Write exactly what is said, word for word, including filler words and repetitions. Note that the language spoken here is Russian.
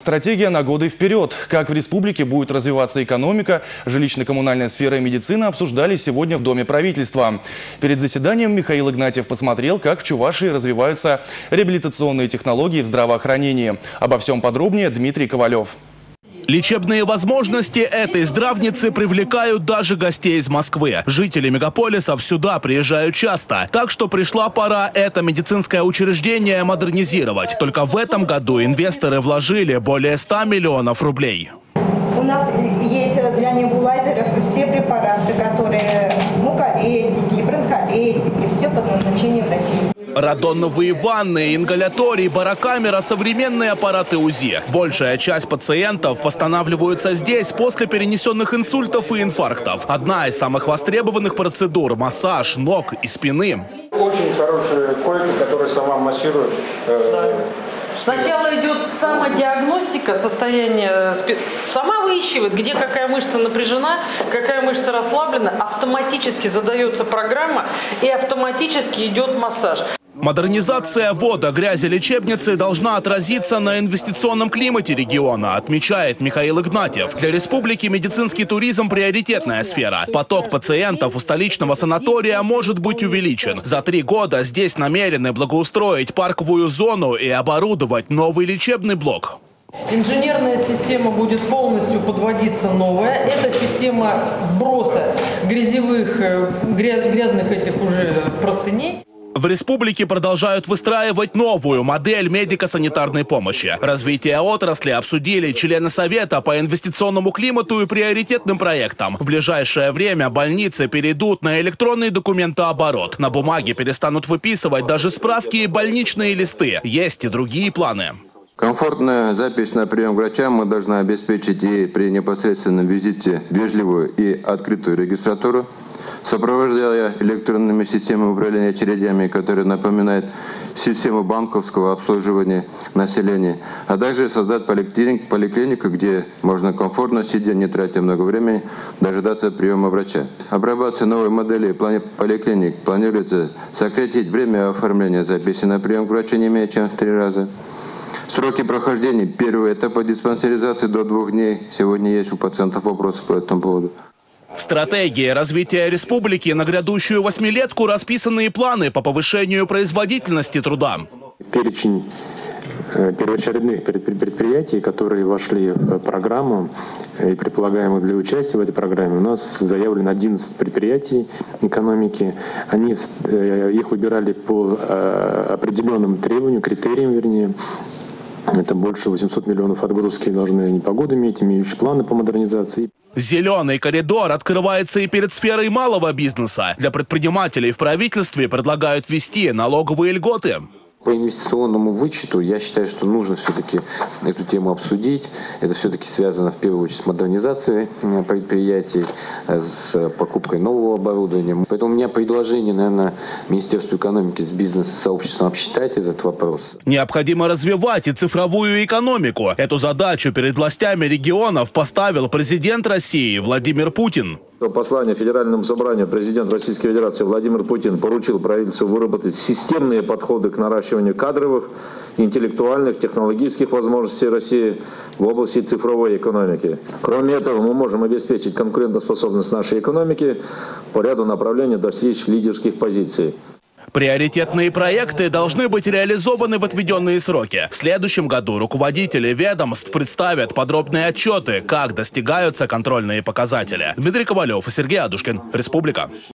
Стратегия на годы вперед. Как в республике будет развиваться экономика, жилищно-коммунальная сфера и медицина обсуждали сегодня в Доме правительства. Перед заседанием Михаил Игнатьев посмотрел, как в Чувашии развиваются реабилитационные технологии в здравоохранении. Обо всем подробнее Дмитрий Ковалев. Лечебные возможности этой здравницы привлекают даже гостей из Москвы. Жители мегаполисов сюда приезжают часто. Так что пришла пора это медицинское учреждение модернизировать. Только в этом году инвесторы вложили более ста миллионов рублей. У нас есть для небулайзеров все препараты, которые муколетики, бронхолетики, все под назначением врачей. Радоновые ванны, ингаляторий, барокамера, современные аппараты УЗИ. Большая часть пациентов восстанавливаются здесь после перенесенных инсультов и инфарктов. Одна из самых востребованных процедур – массаж ног и спины. Очень хорошая койка, которая сама массирует. Э Сначала идет самодиагностика состояния, сама выищивает, где какая мышца напряжена, какая мышца расслаблена, автоматически задается программа и автоматически идет массаж. Модернизация вода, грязи лечебницы должна отразиться на инвестиционном климате региона, отмечает Михаил Игнатьев. Для республики медицинский туризм – приоритетная сфера. Поток пациентов у столичного санатория может быть увеличен. За три года здесь намерены благоустроить парковую зону и оборудовать новый лечебный блок. Инженерная система будет полностью подводиться новая. Это система сброса грязевых, грязных этих уже простыней. В республике продолжают выстраивать новую модель медико-санитарной помощи. Развитие отрасли обсудили члены Совета по инвестиционному климату и приоритетным проектам. В ближайшее время больницы перейдут на электронный документооборот. На бумаге перестанут выписывать даже справки и больничные листы. Есть и другие планы. Комфортная запись на прием к врачам мы должны обеспечить и при непосредственном визите вежливую и открытую регистратуру, сопровождая электронными системами управления очередями, которые напоминают систему банковского обслуживания населения, а также создать поликлиник, поликлинику, где можно комфортно, сидя, не тратя много времени, дожидаться приема врача. Апробация новой модели поликлиник планируется сократить время оформления записи на прием к врачу не менее чем в три раза. Сроки прохождения первого этапа диспансеризации до двух дней. Сегодня есть у пациентов вопросы по этому поводу. В стратегии развития республики на грядущую восьмилетку расписаны планы по повышению производительности труда. Перечень первоочередных предприятий, которые вошли в программу и предполагаемых для участия в этой программе, у нас заявлено одиннадцать предприятий экономики. Они, их выбирали по определенным требованиям, критериям, вернее. Это больше восьмисот миллионов отгрузки должны они по году иметь, имеющие планы по модернизации. Зеленый коридор открывается и перед сферой малого бизнеса. Для предпринимателей в правительстве предлагают ввести налоговые льготы. По инвестиционному вычету я считаю, что нужно все-таки эту тему обсудить. Это все-таки связано в первую очередь с модернизацией предприятий, с покупкой нового оборудования. Поэтому у меня предложение, наверное, Министерству экономики с бизнес-сообществом обсчитать этот вопрос. Необходимо развивать и цифровую экономику. Эту задачу перед властями регионов поставил президент России Владимир Путин. По посланию Федеральному собранию президент Российской Федерации Владимир Путин поручил правительству выработать системные подходы к наращиванию кадровых, интеллектуальных, технологических возможностей России в области цифровой экономики. Кроме этого, мы можем обеспечить конкурентоспособность нашей экономики по ряду направлений, достичь лидерских позиций. Приоритетные проекты должны быть реализованы в отведенные сроки. В следующем году руководители ведомств представят подробные отчеты, как достигаются контрольные показатели. Дмитрий Ковалев и Сергей Адушкин. Республика.